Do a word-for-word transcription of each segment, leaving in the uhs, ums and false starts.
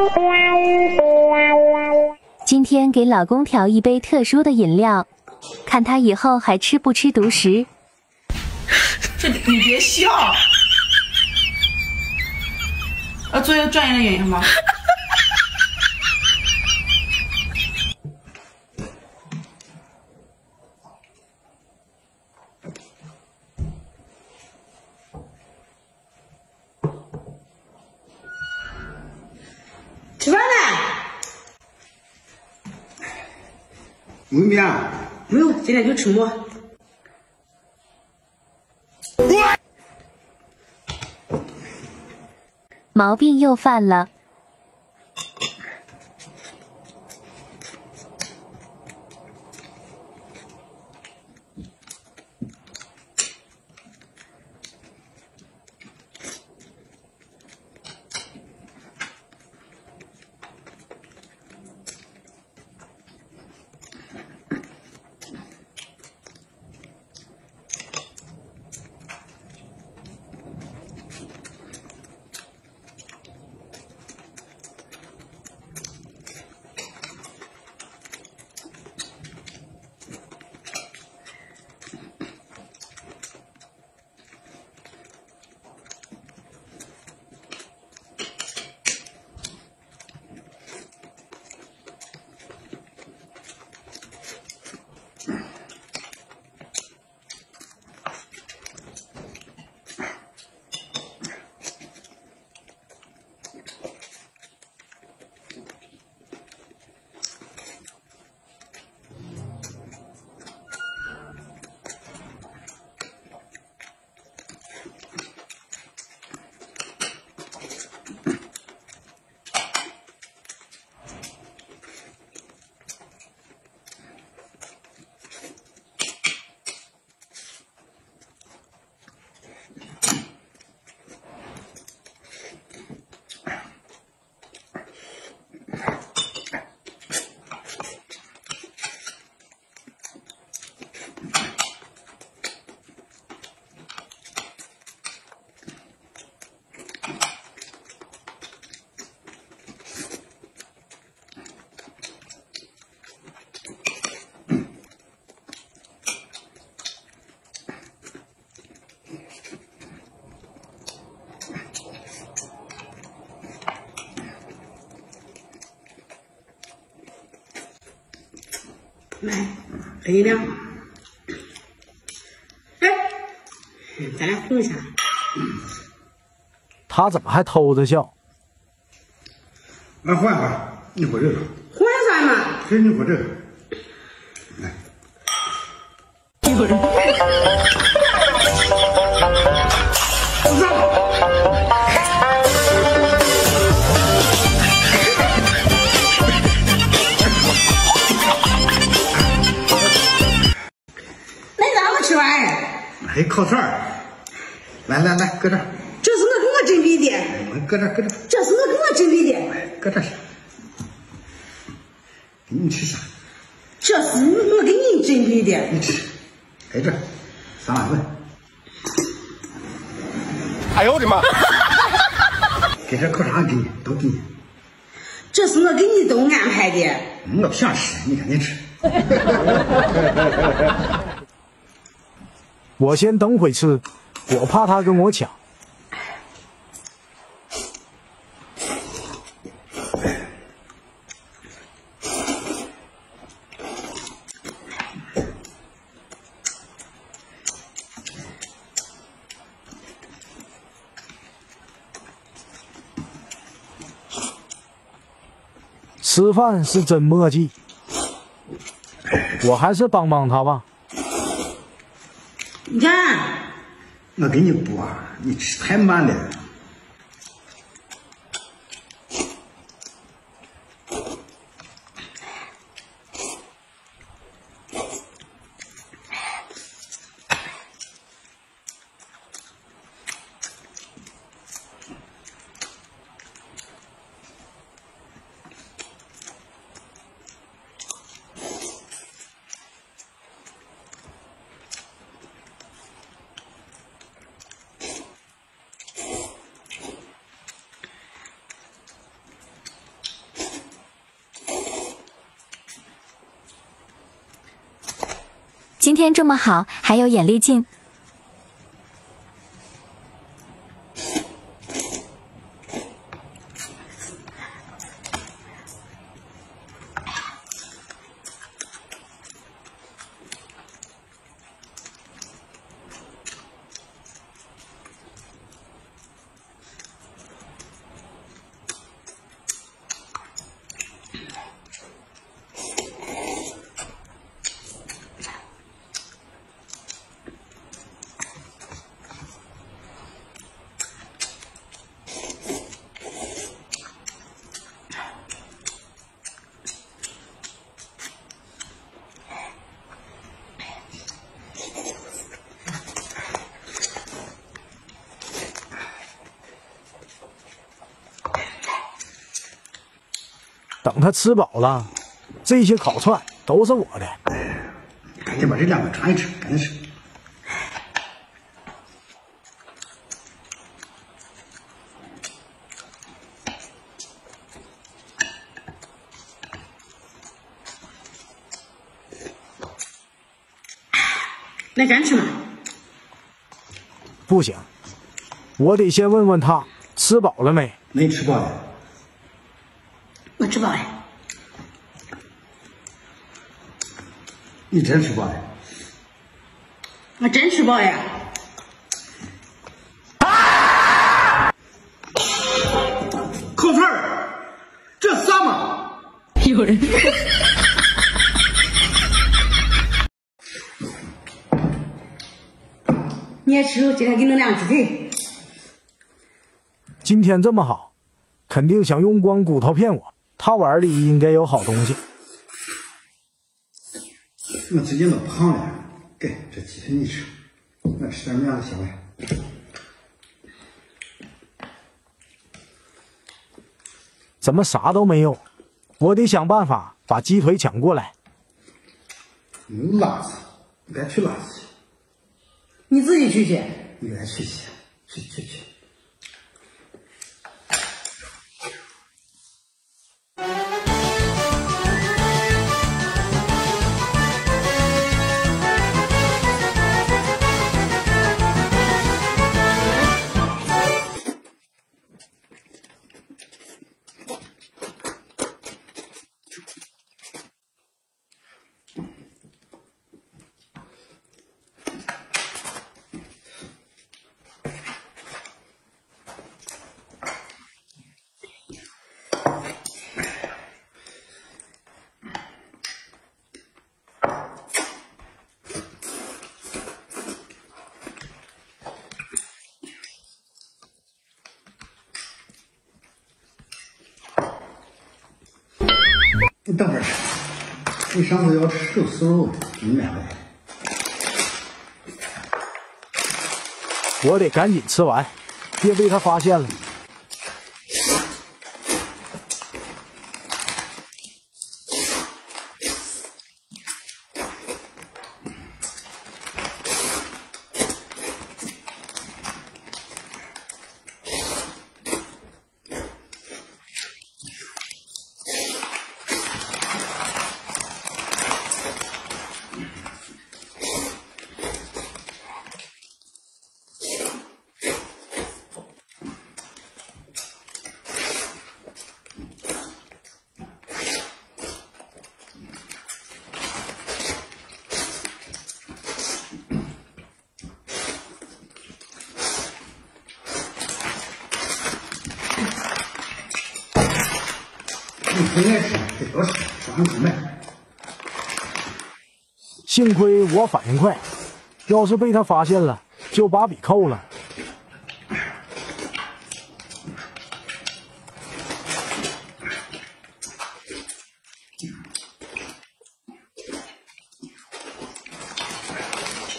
今天给老公调一杯特殊的饮料，看他以后还吃不吃独食。 这你别笑。要做一个专业的演员吗？ 吃饭呢？ 没没啊？ 没有，今天就吃馍。 毛病又犯了。 来，喝饮料。哎，咱俩混一下。 他怎么还偷着笑？ 来换换，你喝这个。 换啥嘛？ 这你喝这个。来。 一会儿。吃完， 还有烤串儿，来来来，搁这儿。 这是我给我准备的。 搁这儿，搁这儿。 这是我给我准备的。 搁这儿。给你吃啥？ 这是我给你准备的。 你吃，在这儿，三碗饭。 哎呦我的妈！ 给这烤肠给你，都给你。 这是我给你都安排的。 我不想吃，你赶紧吃。 我先等会吃，我怕他跟我抢。吃饭是真默契，我还是帮帮他吧。 你看， 我给你剥，你吃太慢了。 今天这么好，还有眼力劲。 等他吃饱了，这些烤串都是我的。 赶紧把这两个尝一吃，赶紧吃。 那敢吃吗？ 不行，我得先问问他吃饱了没。 没吃饱呀？ 我吃饱了。 你真吃饱呀？ 我真吃饱呀。 烤串儿，这啥嘛？ 有人。你也吃，今天给你弄两鸡腿。 今天这么好，肯定想用光骨头骗我。他碗里应该有好东西。 我最近都胖了，给这鸡腿你吃，我吃点面就行了。 怎么啥都没有？我得想办法把鸡腿抢过来。 你垃圾，你该去垃圾去。 你自己去去。 你该去去，去去去。你等会儿吃，你上次要吃手撕肉，你买回来。 我得赶紧吃完，别被他发现了。 你不爱吃，得多吃，少让他买。 幸亏我反应快，要是被他发现了，就把笔扣了。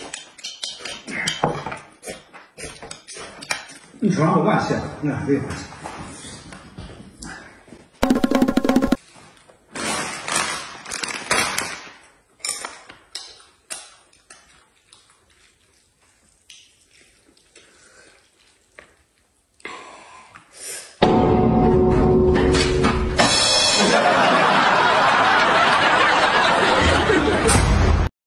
你说让我晚些，我还没晚些。